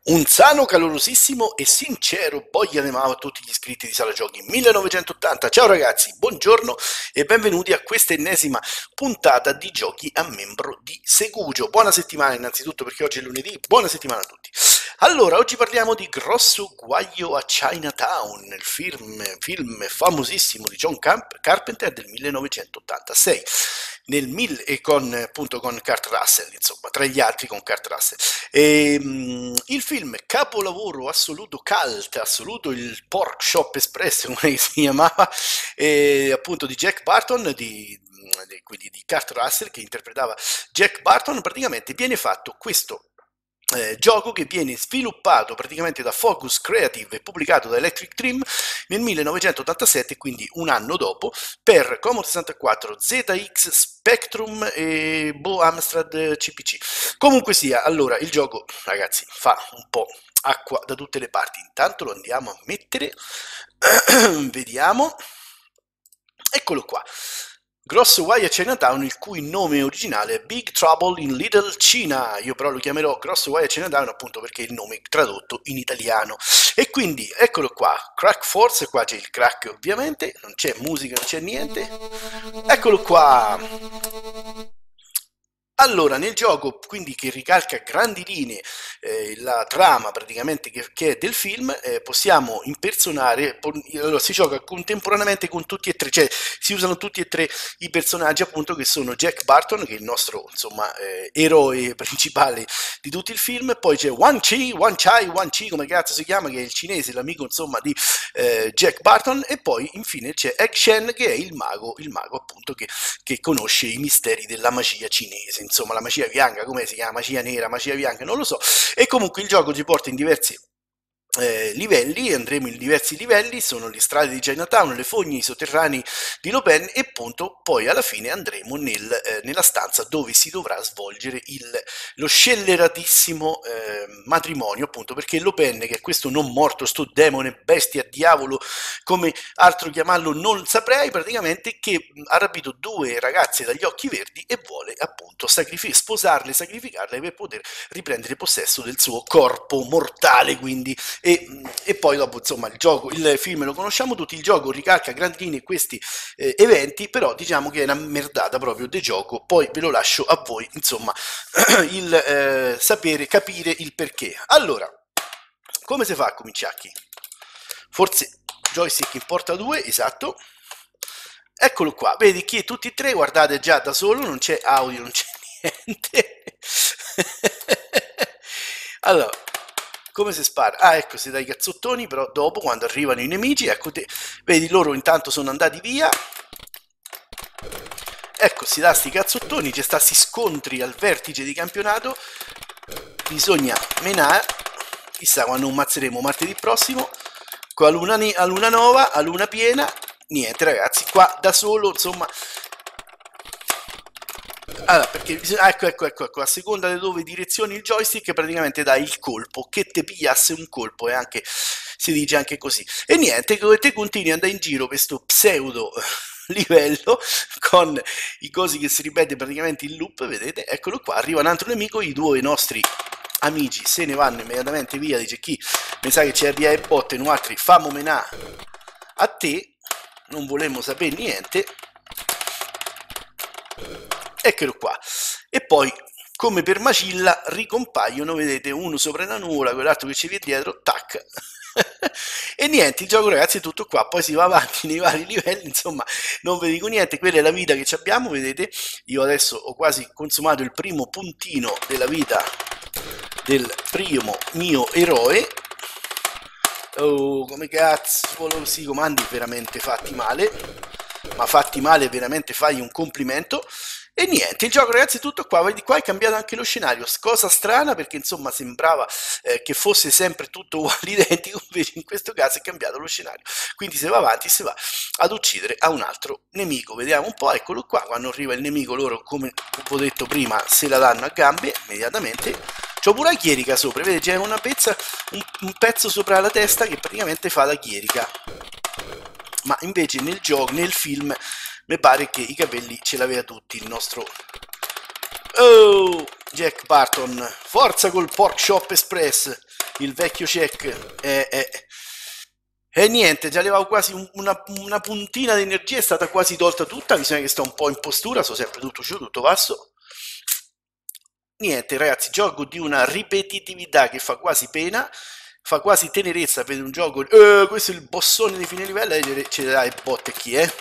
Un sano, calorosissimo e sincero Boia de Mao a tutti gli iscritti di Sala Giochi 1980. Ciao ragazzi, buongiorno e benvenuti a questa ennesima puntata di Giochi a membro di Segugio. Buona settimana innanzitutto perché oggi è lunedì, buona settimana a tutti. Allora, oggi parliamo di Grosso Guaio a Chinatown, il film famosissimo di John Carpenter del 1986. Appunto con Kurt Russell, insomma, tra gli altri con Kurt Russell. Il film capolavoro assoluto, cult assoluto, il Pork Shop Express, come si chiamava, appunto di Jack Barton, quindi di Kurt Russell che interpretava Jack Barton. Praticamente viene fatto questo gioco che viene sviluppato praticamente da Focus Creative e pubblicato da Electric Dream nel 1987, quindi un anno dopo, per Commodore 64, ZX Spectrum e Amstrad CPC. Comunque sia, allora il gioco, ragazzi, fa un po' acqua da tutte le parti. Intanto lo andiamo a mettere, vediamo, eccolo qua. Grosso Guai a Chinatown, il cui nome originale è Big Trouble in Little China. Io però lo chiamerò Grosso Guai a Chinatown appunto perché è il nome tradotto in italiano. E quindi eccolo qua, Crack Force, qua c'è il crack ovviamente, non c'è musica, non c'è niente. Eccolo qua. Allora, nel gioco, quindi che ricalca a grandi linee la trama praticamente che è del film, possiamo impersonare, allora, si gioca contemporaneamente con tutti e tre, cioè si usano tutti e tre i personaggi appunto che sono Jack Barton, che è il nostro insomma eroe principale di tutto il film, poi c'è Wan Chi, come cazzo si chiama, che è il cinese, l'amico insomma di Jack Barton, e poi infine c'è Egg Shen che è il mago appunto che conosce i misteri della magia cinese, insomma la magia bianca, come si chiama, magia nera, magia bianca, non lo so. E comunque il gioco ci porta in diversi livelli, andremo in diversi livelli, sono le strade di Chinatown, le fogne, i sotterranei di Lopen, e appunto poi alla fine andremo nella stanza dove si dovrà svolgere lo scelleratissimo matrimonio, appunto perché Lopen, che è questo non morto, sto demone, bestia, diavolo, come altro chiamarlo non saprei, praticamente, che ha rapito due ragazze dagli occhi verdi e vuole appunto sposarle, sacrificarle per poter riprendere possesso del suo corpo mortale, quindi. E poi dopo insomma il film lo conosciamo tutti, il gioco ricalca a grandi linee questi eventi, però diciamo che è una merdata proprio del gioco, poi ve lo lascio a voi insomma il sapere, capire il perché. Allora, come si fa a cominciarchi? Forse joystick in porta 2, esatto, eccolo qua, vedi che tutti e tre, guardate già da solo, non c'è audio, non c'è niente. Allora, come si spara? Ah, ecco, si dà i cazzottoni, però dopo, quando arrivano i nemici, ecco te, vedi, loro intanto sono andati via. Ecco, si dà sti cazzottoni, c'è sta sti scontri al vertice di campionato, bisogna menare, chissà quando ammazzeremo martedì prossimo, con a luna nova, a luna piena, niente ragazzi, qua da solo, insomma. Allora, perché ecco, a seconda di dove direzioni il joystick praticamente dai il colpo, che te pigliasse un colpo, e anche, si dice anche così. E niente, te continui ad andare in giro per questo pseudo livello con i cosi che si ripete praticamente in loop, vedete, eccolo qua, arriva un altro nemico, i due nostri amici se ne vanno immediatamente via, dice chi, mi sa che c'è via e botte, noi altri fammo menà a te, non volemmo sapere niente. Eccolo qua, e poi come per Macilla ricompaiono, vedete, uno sopra una nuvola, quell'altro che ci viene dietro, tac. E niente, il gioco ragazzi è tutto qua, poi si va avanti nei vari livelli, insomma non vi dico niente, quella è la vita che abbiamo, vedete, io adesso ho quasi consumato il primo puntino della vita del primo mio eroe. Oh, come cazzo si comandi veramente fatti male, ma fatti male veramente, fai un complimento. E niente, il gioco ragazzi è tutto qua, vedi qua è cambiato anche lo scenario, cosa strana perché insomma sembrava che fosse sempre tutto uguale identico, invece in questo caso è cambiato lo scenario, quindi si va avanti, si va ad uccidere a un altro nemico, vediamo un po', eccolo qua, quando arriva il nemico loro, come ho detto prima, se la danno a gambe immediatamente. C'ho pure la chierica sopra, vedete, c'è un pezzo sopra la testa che praticamente fa la chierica, ma invece nel gioco, nel film, mi pare che i capelli ce l'aveva tutti il nostro Jack Barton. Forza col Pork Shop Express, il vecchio check e niente, già levavo quasi una puntina di energia, è stata quasi tolta tutta, bisogna che sto un po' in postura, sto sempre tutto giù, tutto basso. Niente ragazzi, gioco di una ripetitività che fa quasi pena, fa quasi tenerezza per un gioco. Questo è il bossone di fine livello e ce le dai botte chi è?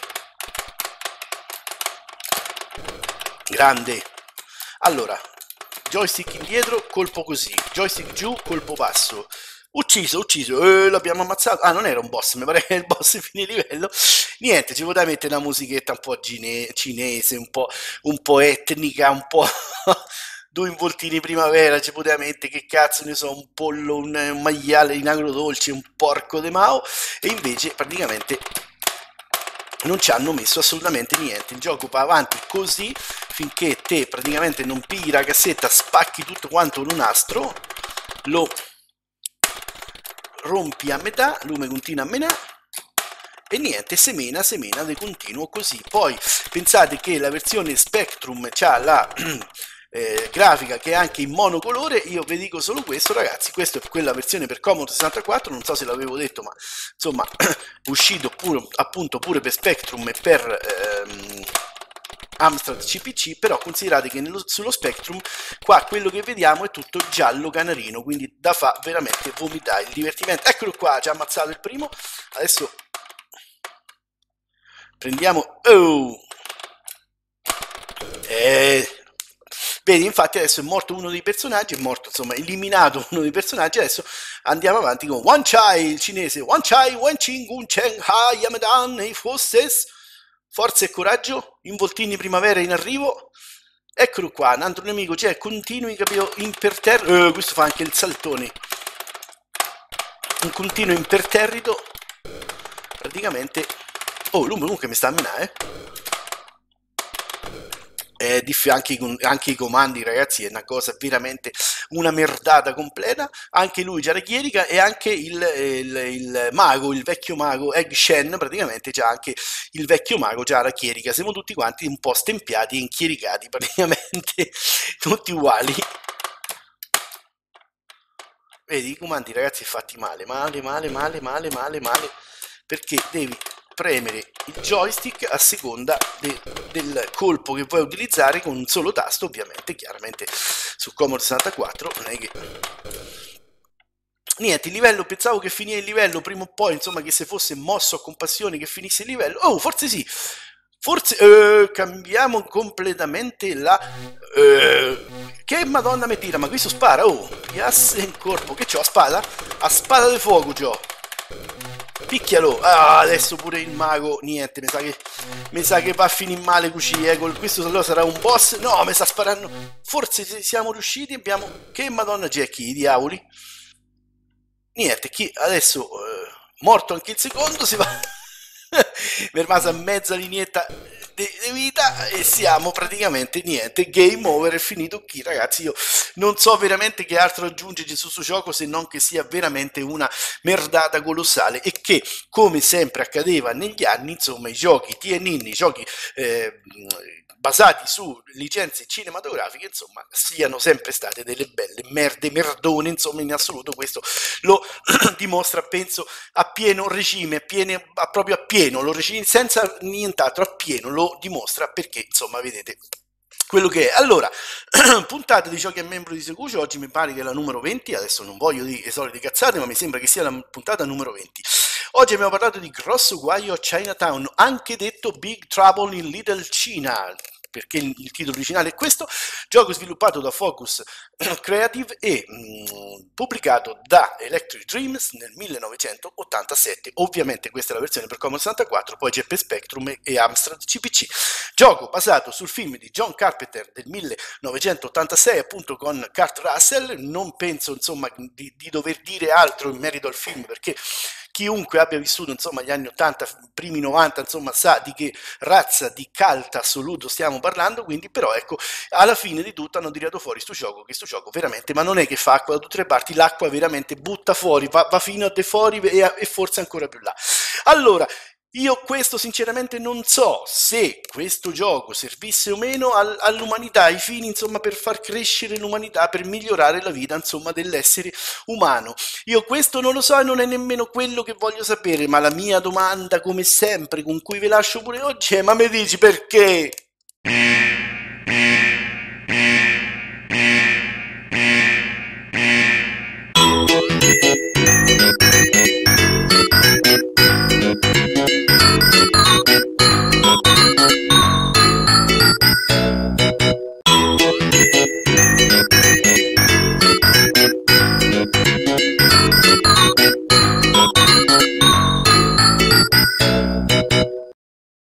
Grande. Allora, joystick indietro, colpo così, joystick giù, colpo basso. Ucciso, l'abbiamo ammazzato. Ah, non era un boss, mi pare che era il boss di fine livello. Niente, ci poteva mettere una musichetta un po' cinese, un po' etnica, un po' due involtini primavera, ci poteva mettere, che cazzo ne so, un pollo, un maiale in agrodolce, un porco de Mao, e invece praticamente non ci hanno messo assolutamente niente. Il gioco va avanti così finché te praticamente non pigli la cassetta, spacchi tutto quanto un nastro, lo rompi a metà, lui continua a menare e niente, semena di continuo così. Poi pensate che la versione Spectrum c'ha la grafica che è anche in monocolore. Io vi dico solo questo ragazzi, questa è quella versione per Commodore 64, non so se l'avevo detto, ma insomma uscito pure, appunto pure per Spectrum e per Amstrad CPC, però considerate che sullo Spectrum qua quello che vediamo è tutto giallo canarino, quindi da fa veramente vomitare il divertimento. Eccolo qua, ci ha ammazzato il primo, adesso prendiamo, vedi, infatti adesso è morto uno dei personaggi, è morto, insomma, eliminato uno dei personaggi. Adesso andiamo avanti con Wan Chai, il cinese, Wan Chai, Wan Ching, Un Cheng, Ha, Yamadan, Ei Fosses, forza e coraggio, involtini primavera in arrivo. Eccolo qua, un altro nemico, cioè continui, capito, imperterrito, questo fa anche il saltone, un continuo imperterrito, praticamente. Oh, lui comunque mi sta a menare, anche i comandi ragazzi è una cosa veramente una merdata completa. Anche lui c'ha la chierica e anche il mago, il vecchio mago Egg Shen, praticamente c'ha anche il vecchio mago, c'ha la chierica. Siamo tutti quanti un po' stempiati e inchiericati, praticamente tutti uguali. Vedi i comandi ragazzi fatti male, perché devi premere il joystick a seconda del colpo che vuoi utilizzare con un solo tasto. Ovviamente chiaramente su Commodore 64 non è che niente. Il livello, pensavo che finisse il livello prima o poi, insomma, che se fosse mosso a compassione che finisse il livello. Oh, forse sì, forse cambiamo completamente la che madonna mi tira, ma questo spara. Oh, piasse in corpo, che c'ho a spada? A spada di fuoco c'ho. Picchialo. Ah, adesso pure il mago. Niente, mi sa che va a finire male così. Questo allora sarà un boss. No, mi sta sparando. Forse siamo riusciti. Abbiamo. Che madonna c'è chi? I diavoli. Niente, chi adesso morto anche il secondo si va. Mi è rimasa mezza lineetta di vita e siamo praticamente niente, game over, è finito qui ragazzi. Io non so veramente che altro aggiungerci su questo gioco se non che sia veramente una merdata colossale e che, come sempre accadeva negli anni, insomma, i giochi TNN, i giochi basati su licenze cinematografiche, insomma, siano sempre state delle belle merdone, insomma, in assoluto questo lo dimostra, penso, a pieno regime, proprio a pieno, lo regime, senza nient'altro, a pieno lo dimostra, perché, insomma, vedete quello che è. Allora, puntata di Giochi a Membro di Secuce, oggi mi pare che è la numero 20, adesso non voglio dire le solite cazzate, ma mi sembra che sia la puntata numero 20. Oggi abbiamo parlato di Grosso Guaio a Chinatown, anche detto Big Trouble in Little China, perché il titolo originale è questo, gioco sviluppato da Focus Creative e pubblicato da Electric Dreams nel 1987. Ovviamente questa è la versione per Commodore 64, poi c'è per Spectrum e Amstrad CPC. Gioco basato sul film di John Carpenter del 1986, appunto con Kurt Russell. Non penso, insomma, di dover dire altro in merito al film, perché chiunque abbia vissuto, insomma, gli anni 80, primi 90, insomma, sa di che razza di cult assoluto stiamo parlando. Quindi, però, ecco, alla fine di tutto hanno tirato fuori sto gioco, che sto gioco veramente, ma non è che fa acqua da tutte le parti, l'acqua veramente butta fuori, va fino a de fuori e forse ancora più là. Allora, Io questo sinceramente non so se questo gioco servisse o meno all'umanità, ai fini insomma per far crescere l'umanità, per migliorare la vita insomma dell'essere umano. Io questo non lo so e non è nemmeno quello che voglio sapere, ma la mia domanda come sempre con cui vi lascio pure oggi è: ma mi dici perché?